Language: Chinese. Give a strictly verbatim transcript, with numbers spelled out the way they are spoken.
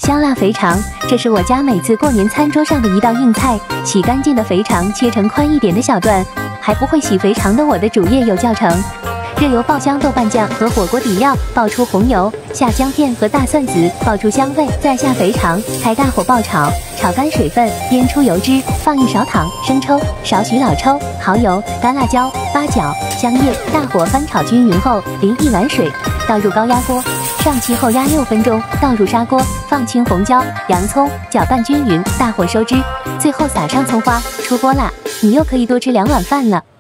香辣肥肠，这是我家每次过年餐桌上的一道硬菜。洗干净的肥肠切成宽一点的小段，还不会洗肥肠的我的主业有教程。热油爆香豆瓣酱和火锅底料，爆出红油，下姜片和大蒜籽，爆出香味，再下肥肠，开大火爆炒，炒干水分，煸出油脂，放一勺糖、生抽、少许老抽、蚝油、干辣椒、八角、香叶，大火翻炒均匀后，淋一碗水，倒入高压锅。上气后压六分钟，倒入砂锅，放青红椒、洋葱，搅拌均匀，大火收汁，最后撒上葱花，出锅啦！你又可以多吃两碗饭了。